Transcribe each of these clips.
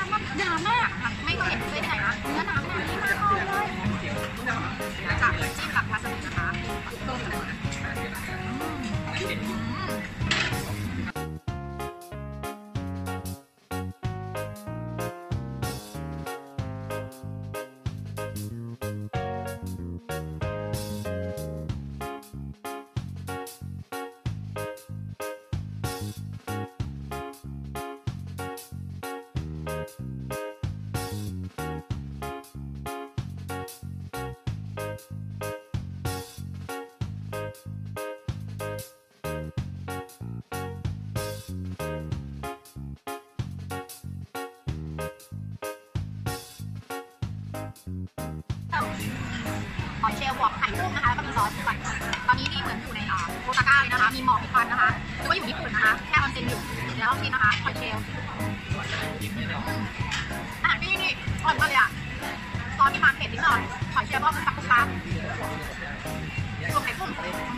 มันหนามากไม่เคยเห็นเลยที่ไหนนะเนื้อหนาขนาดนี้มากเลยจากจิ้มกับวาซาบินะคะหอยเชลล์บวกไข่กุ้งนะคะแล้วก็มีซอสด้วยตอนนี้นี่เหมือนอยู่ในโอซาก้าเลยนะคะมีหมอกมีควันนะคะหรือว่าอยู่ญี่ปุ่นนะคะแค่ออนเซ็นอยู่เดี๋ยวลองกินนะคะหอยเชลล์อาหารที่นี่อร่อยมากเลยอะซอสมีความเผ็ดนิดหน่อยหอยเชลล์ก็คือซักคุกซักรวมไข่กุ้ง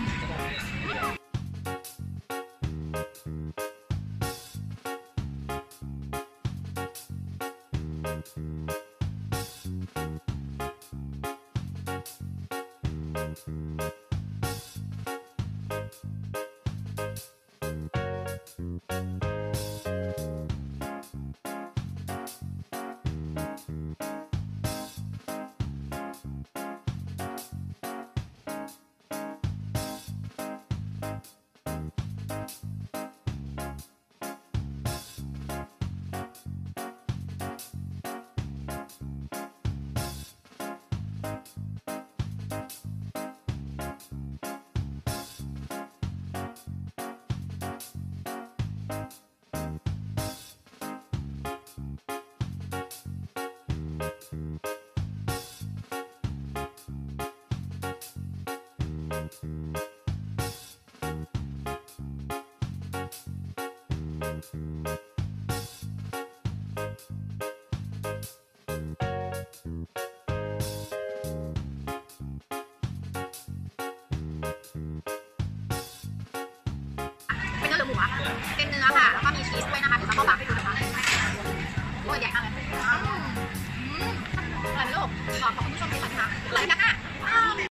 หมูอะเป็นเนื้อค่ะแล้วก็มีชีสด้วยนะคะเดี๋ยวจะเข้าปากให้ดูนะคะโอ้ยใหญ่มากเลยอร่อยไหมลูกขอบคุณผู้ชมที่มาค่ะอร่อยนะคะ